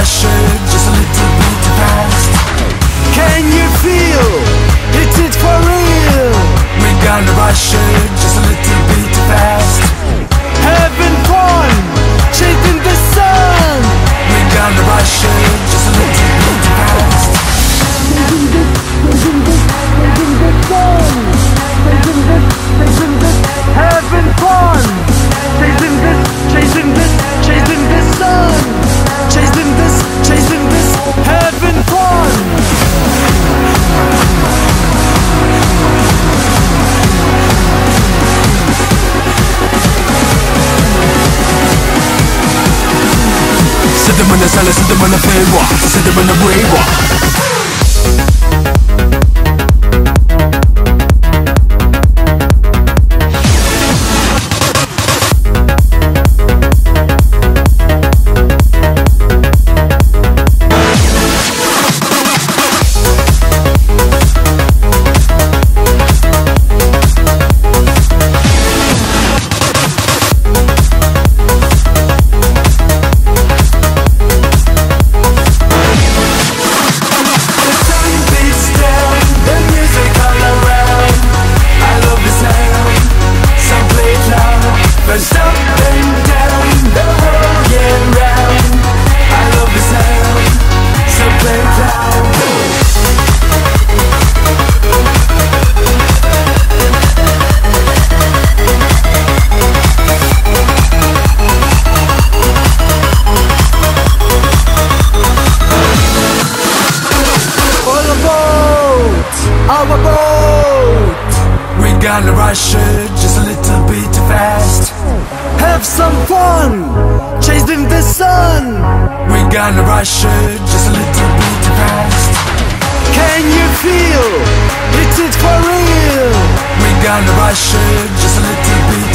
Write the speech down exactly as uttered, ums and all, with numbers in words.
rush it just a little bit too fast. Can you feel? It's it for real. We're gonna rush it just a little bit too fast. Having fun, chasing the sun. We're gonna rush it just a little bit too fast. Chasing this, chasing this, chasing the sun. Chasing this, chasing this, having fun. Chasing this, chasing this, chasing the sun. Chasing this, chasing this, having fun. Sitter man i celle, sitter man i feber, sitter man i braver. Gonna rush it just a little bit too fast. Have some fun, chasing the sun. We're gonna rush it just a little bit too fast. Can you feel? It's it for real. We're gonna rush it just a little bit